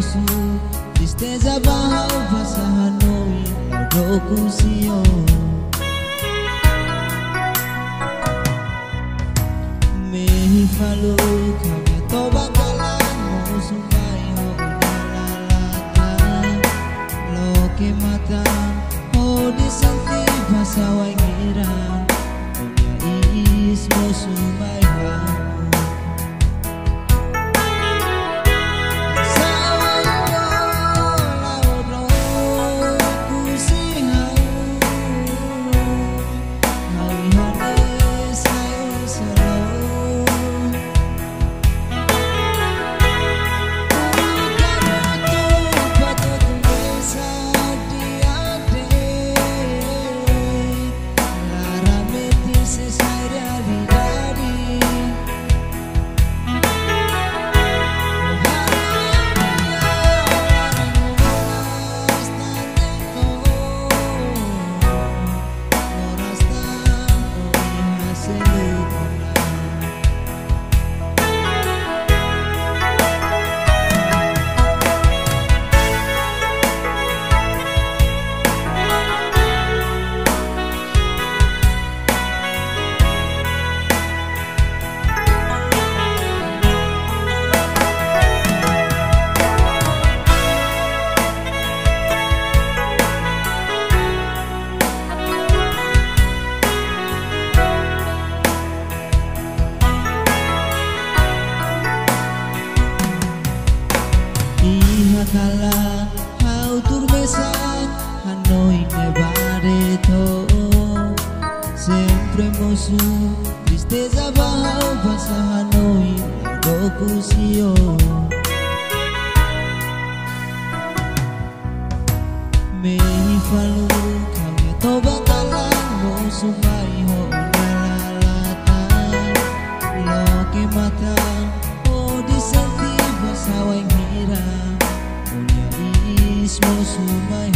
moço, tristeza barra passa Hanoi, eu com o senhor. Me falou que a tô bakalan moço vai rolar lo que mata o de santi passa vai ngira is moço vai kala hau turbesan Hanoi nevareto sempre moço tristeza barra passa Hanoi eu com o senhor. Me falou que eu tô bakalan moço vai rolar lo que mata o de sentir passa vai ngira moço vai